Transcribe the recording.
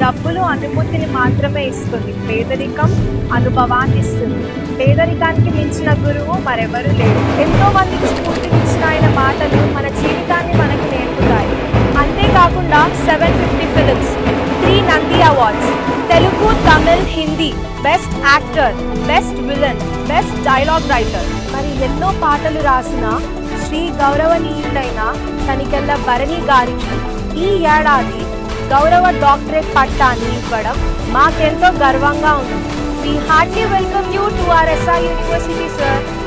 డబ్బులు అనుభూతిని మాత్రమే ఇస్తుంది, పేదరికం అనుభవాన్ని ఇస్తుంది. పేదరికానికి మించిన గురువు మరెవరూ లేరు. ఎంతో మందికి స్ఫూర్తినిచ్చిన ఆయన మాటలు మన జీవితాన్ని మనకు నేర్పుతాయి. అంతేకాకుండా 750 films, 3 Nandi awards, Telugu, Tamil, Hindi, best actor, best villain, best dialogue writer, మరి ఎన్నో పాటలు రాసిన శ్రీ గౌరవనీయులైన తనికెళ్ళ భరణి గారికి ఈ ఏడాది గౌరవ డాక్టరేట్ పట్టాన్ని ఇవ్వడం మాకెంతో గర్వంగా ఉంది. We heartily welcome you to our SR University, sir.